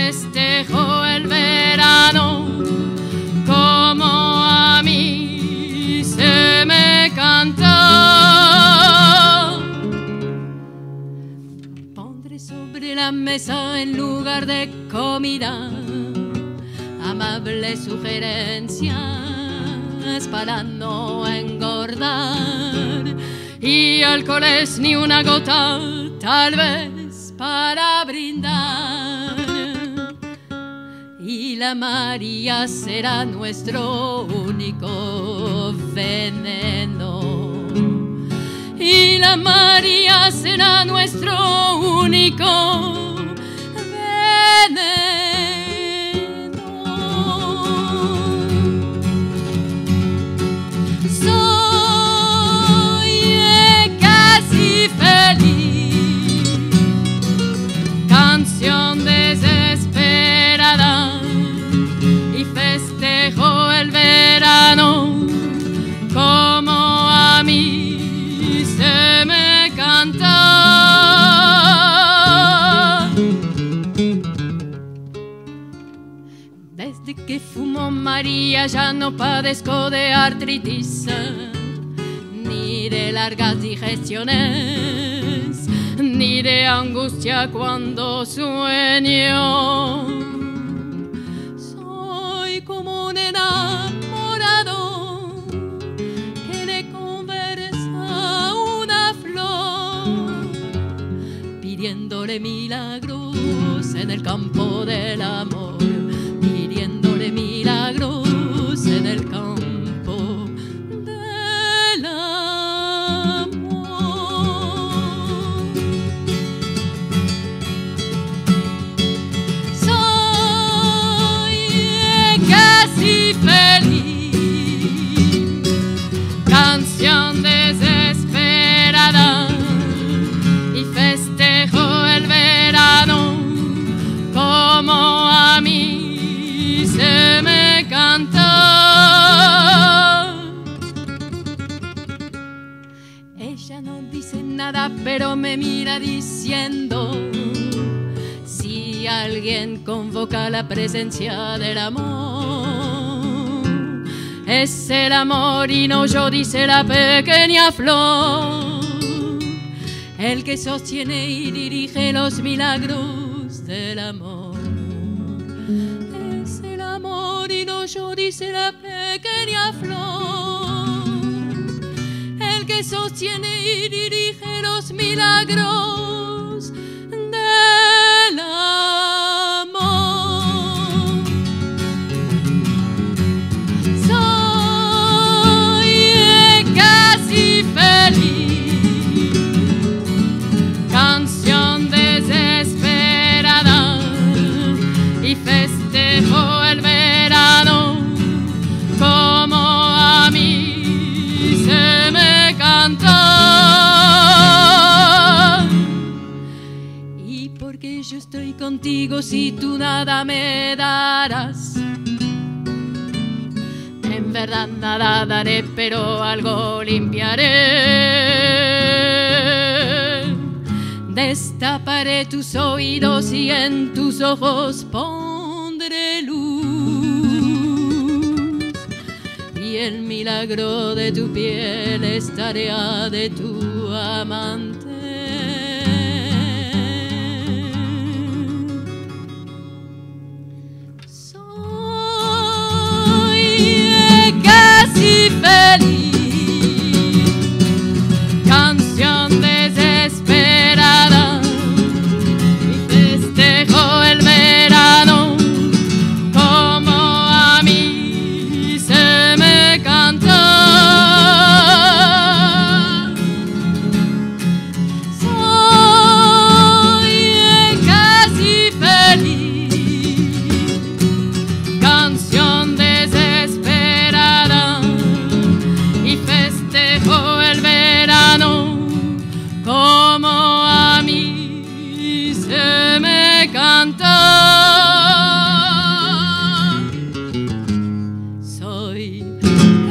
festejo el verano como a mí se me canta. Pondré sobre la mesa en lugar de comida amables sugerencias para no engordar y alcoholes ni una gota, tal vez para brindar. Y la María será nuestro único veneno. Y la María será nuestro único veneno. Canción desesperada y festejo el verano como a mí se me canta. Desde que fumo María ya no padezco de artritis ni de largas digestiones ni de angustia cuando sueño. Soy como un enamorado que le conversa a una flor, pidiéndole milagros en el campo del amor, pidiéndole milagros en el campo. Canción desesperada y festejo el verano como a mí se me canta. Ella no dice nada pero me mira diciendo: si alguien convoca la presencia del amor, es el amor y no yo, dice la pequeña flor, el que sostiene y dirige los milagros del amor. Es el amor y no yo, dice la pequeña flor, el que sostiene y dirige los milagros del amor. Canción desesperada y festejo el verano como a mí se me canta. Y porque yo estoy contigo, si tú nada me darás, en verdad nada daré, pero algo limpiaré. Destaparé tus oídos y en tus ojos pondré luz, y el milagro de tu piel es tarea de tu amante. Soy casi feliz. Canción desesperada y festejo el verano como a mí se me canta. Soy casi feliz. Canción desesperada y festejo el verano como a mí se me canta. Soy